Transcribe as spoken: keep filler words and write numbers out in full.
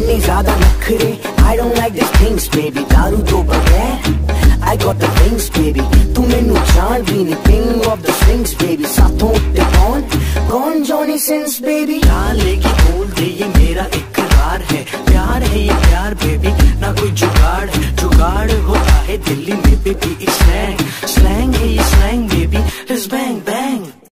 इतने ज्यादा नखरे, I don't like these things baby, दारू तो बगैर I got the things baby, तू मैनू जान भी नहीं, king of the strings baby, साथों उठते कौन कौन Johnny Sins baby। जान लेगी बोल दे ये मेरा इकरार है, प्यार है ये प्यार बेबी, ना कोई जुगाड़ है, जुगाड़ होता है दिल्ली में बेबी स्लैंग, स्लैंग है ये slang baby, let's bang bang।